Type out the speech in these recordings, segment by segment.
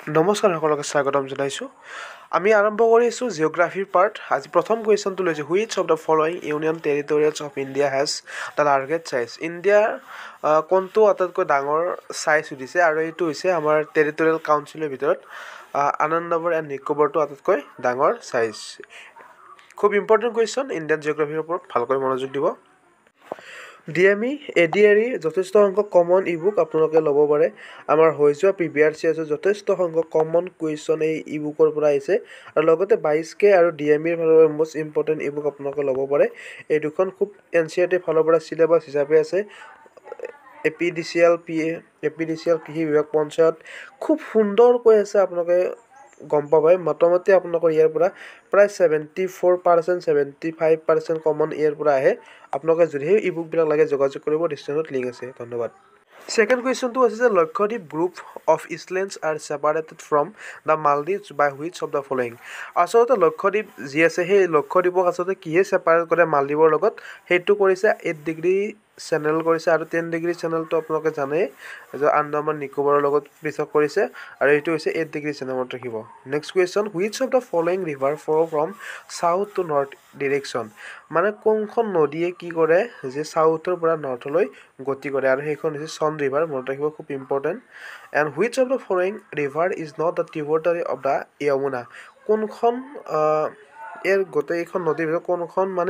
নমস্কাৰ সকলোকে স্বাগতম জনাইছোঁ আমি আৰম্ভ কৰিছোঁ জিঅ'গ্ৰাফিৰ পাৰ্ট আজি প্ৰথম কুৱেশ্যনটো লৈছে which of the following union territories of India has the largest size ইণ্ডিয়াৰ কোনটো আটাইতকৈ ডাঙৰ চাইজ সুধিছে আৰু এইটো হৈছে আমাৰ টেৰিটৰিয়েল কাউন্সিলৰ ভিতৰত আন্দামান এণ্ড নিকোবৰটো আটাইতকৈ ডাঙৰ চাইজ খুব ইম্পৰ্টেণ্ট কুৱেশ্যন ইণ্ডিয়ান জিঅ'গ্ৰাফিৰ ওপৰত ভালকৈ মনোযোগ দিব DME ADRE যথেষ্ট সংখ্যক কমন ইবুক আপোনালোকে ল'ব পাৰে আমাৰ হৈ যোৱা প্ৰিভিয়াছ ইয়াৰ্ছত যথেষ্ট সংখ্যক কমন কুৱেশ্যন এই ইবুকৰ পৰা আহিছে আৰু লগতে 22K আৰু DME ৰ ফালৰ পৰা মষ্ট ইম্পৰ্টেণ্ট ইবুক আপোনালোকে ল'ব পাৰে এই দুখন খুব NCERT ফালৰ পৰা চিলেবাছ হিচাপে আছে Apdcl কৃষি বিভাগ পঞ্চায়ত খুব সুন্দৰকৈ আছে আপোনালোকে গম পাবই মোটামুটি আপোনালোকৰ ইয়াৰ পৰা প্ৰায় 74% 75% কমন ইয়াৰ পৰা আহে আপোনালোকে যদি এই ইবুক বিলাক লাগে যোগাযোগ কৰিব ডিসক্ৰিপচনত লিংক আছে ধন্যবাদ সেকেন্ড কুৱেশ্যনটো আছে যে Lakshadweep group of islands are separated from the Maldives by which of the following আচলতে লক্ষদ্বীপ যি আছে সেই লক্ষদ্বীপক আচলতে কিহে সেপাৰেট কৰে মালদ্বীপৰ লগত সেইটো কৰিছে 8 ডিগ্ৰী চেনেল কৰিছে আৰু 10 ডিগ্ৰী চেনেলটো আপোনালোকে জানে যে আন্দামান নিকোবৰৰ লগত পৃথক কৰিছে আৰু এইটো হৈছে 8 ডিগ্ৰী চেনেলত ৰাখিব next question which of the following river flow from south to north direction মানে কোনখন নদীয়ে কি কৰে যে সাউথৰ পৰা নৰ্থলৈ গতি কৰে আৰু সেইখন হৈছে সন ৰিভাৰ মনত ৰাখিব খুব important and which of the following river is not the tributary of the Yamuna কোনখন ইয়াৰ গোটেইখন নদীৰ ভিতৰত কোনখন মানে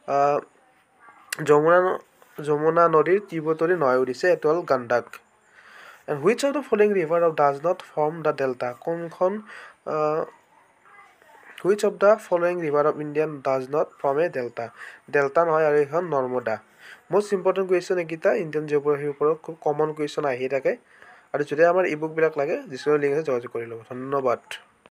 যমুনা নদীৰ ট্ৰিবিউটাৰী নহয় উঠিছে এইটো হ'ল Gandak and which of the following river of does not form the delta কোনখন which of the following river of Indian does not form a delta নহয় আৰু এইখন নৰ্মদা মষ্ট ইম্পৰ্টেণ্ট কুৱেশ্যন এইকেইটা ইণ্ডিয়ান জিঅ'গ্ৰাফিৰ ওপৰত খুব কমন কুৱেশ্যন আহি থাকে আৰু যদি আমাৰ ইবুকবিলাক লাগে ডিছক্ৰিপশ্যনৰ লিংক আছে যোগাযোগ কৰি ল'ব ধন্যবাদ